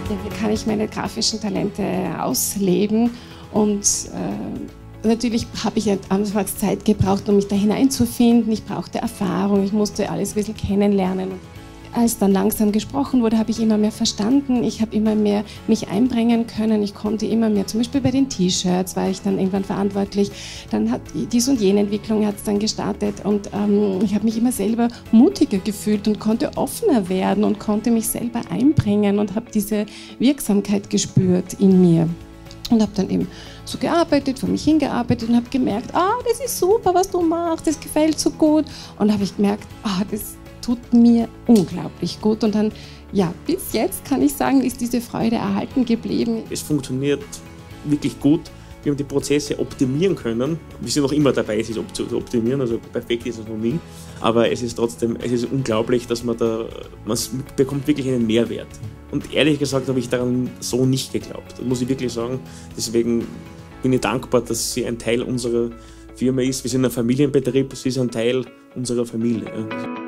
Wie kann ich meine grafischen Talente ausleben? Und natürlich habe ich anfangs Zeit gebraucht, um mich da hineinzufinden. Ich brauchte Erfahrung, ich musste alles ein bisschen kennenlernen. Als dann langsam gesprochen wurde, habe ich immer mehr verstanden. Ich habe immer mehr mich einbringen können. Ich konnte immer mehr, zum Beispiel bei den T-Shirts war ich dann irgendwann verantwortlich. Dann hat dies und jene Entwicklung hat es dann gestartet und ich habe mich immer selber mutiger gefühlt und konnte offener werden und konnte mich selber einbringen und habe diese Wirksamkeit gespürt in mir. Und habe dann eben so gearbeitet, vor mich hingearbeitet und habe gemerkt, das ist super, was du machst, das gefällt so gut. Und habe ich gemerkt, das tut mir unglaublich gut. Und dann, ja, bis jetzt kann ich sagen, ist diese Freude erhalten geblieben. Es funktioniert wirklich gut. Wir haben die Prozesse optimieren können. Wir sind noch immer dabei, es zu optimieren, also perfekt ist es noch nie. Aber es ist trotzdem, es ist unglaublich, dass man bekommt wirklich einen Mehrwert. Und ehrlich gesagt habe ich daran so nicht geglaubt. Das muss ich wirklich sagen. Deswegen bin ich dankbar, dass sie ein Teil unserer Firma ist. Wir sind ein Familienbetrieb, sie ist ein Teil unserer Familie.